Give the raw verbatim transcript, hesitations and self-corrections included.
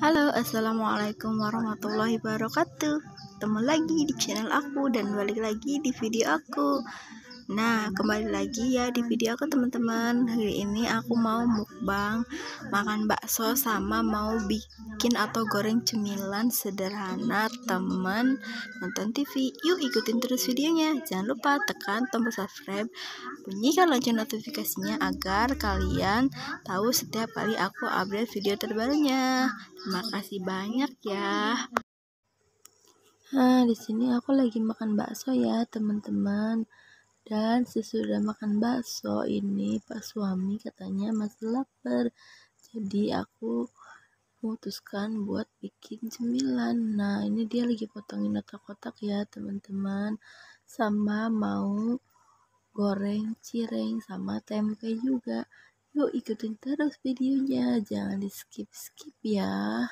Halo, assalamualaikum warahmatullahi wabarakatuh. Ketemu lagi di channel aku dan balik lagi di video aku. Nah, kembali lagi ya di video aku teman-teman. Hari ini aku mau mukbang makan bakso sama mau bikin atau goreng cemilan sederhana teman nonton T V. Yuk ikutin terus videonya. Jangan lupa tekan tombol subscribe, bunyikan lonceng notifikasinya agar kalian tahu setiap kali aku update video terbarunya. Terima kasih banyak ya. Nah, di sini aku lagi makan bakso ya, teman-teman. Dan sesudah makan bakso ini Pak suami katanya masih lapar. Jadi aku memutuskan buat bikin cemilan. Nah, ini dia lagi potongin kotak-kotak ya, teman-teman. Sama mau goreng cireng sama tempe juga. Yuk ikutin terus videonya, jangan di skip-skip ya.